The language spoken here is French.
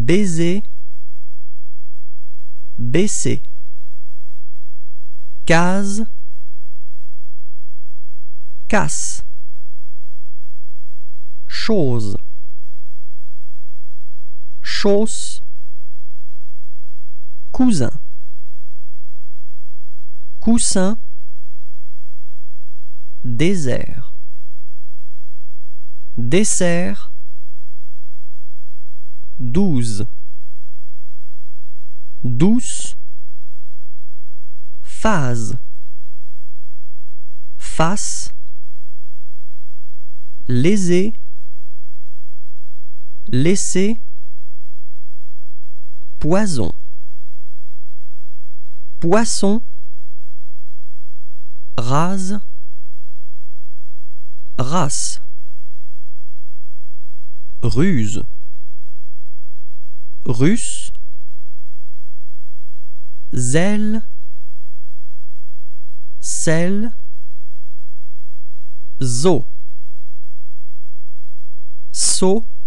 baiser, baisser. Case, casse. Chose, chausse. Cousin, coussin. Désert, dessert. 12, douce. Phase, face. Léser, laisser. Poison, poisson. Rase, race. Ruse, russe. Zèle, sel. Zoo, seau.